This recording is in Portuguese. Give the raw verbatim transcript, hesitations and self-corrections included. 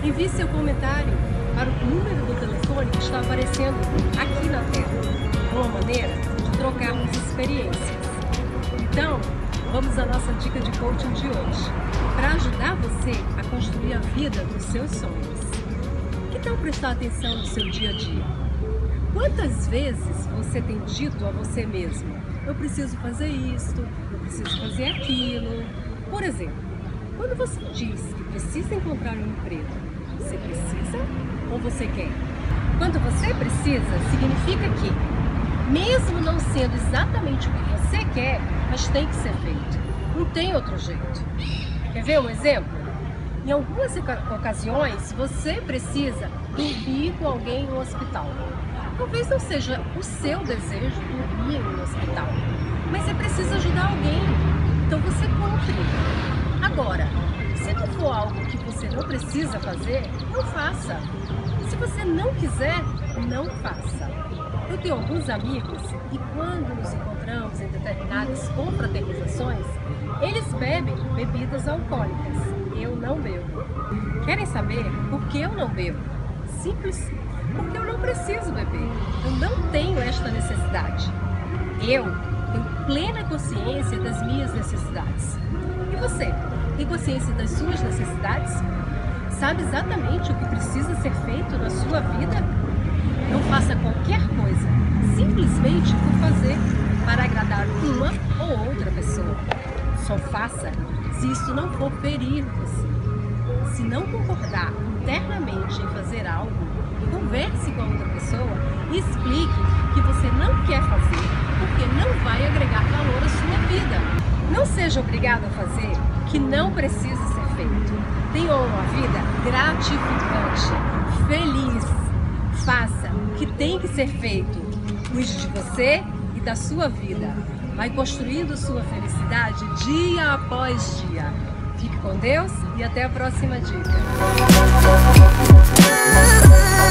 Envie seu comentário para o número do telefone que está aparecendo aqui na tela. Uma maneira de trocarmos experiências. Então, vamos à nossa dica de coaching de hoje, para ajudar você a construir a vida dos seus sonhos. Que tal prestar atenção no seu dia a dia? Quantas vezes você tem dito a você mesmo: eu preciso fazer isto, eu preciso fazer aquilo? Por exemplo, quando você diz que precisa encontrar um emprego, você precisa ou você quer? Quando você precisa, significa que, mesmo não sendo exatamente o que você quer, mas tem que ser feito. Não tem outro jeito. Quer ver um exemplo? Em algumas ocasiões, você precisa dormir com alguém no hospital. Talvez não seja o seu desejo dormir no hospital, mas você precisa ajudar alguém, então você cumpre. Agora, se não for algo que você não precisa fazer, não faça. Se você não quiser, não faça. Eu tenho alguns amigos e quando nos encontramos em determinadas confraternizações, eles bebem bebidas alcoólicas. Eu não bebo. Querem saber por que eu não bebo? Simples, porque eu não preciso beber. Eu não tenho esta necessidade. Eu tenho plena consciência das minhas necessidades. E você? Tem consciência das suas necessidades? Sabe exatamente o que precisa ser feito na sua vida? Não faça qualquer coisa, simplesmente por fazer, para agradar uma ou outra pessoa. Só faça se isso não for ferir você. Se não concordar internamente em fazer algo, converse com a outra pessoa e explique que você não quer fazer porque não vai agregar valor à sua vida. Não seja obrigado a fazer o que não precisa ser feito. Tenha uma vida gratificante, feliz. Faça o que tem que ser feito. Cuide de você e da sua vida. Vai construindo sua felicidade dia após dia. Fique com Deus e até a próxima dica.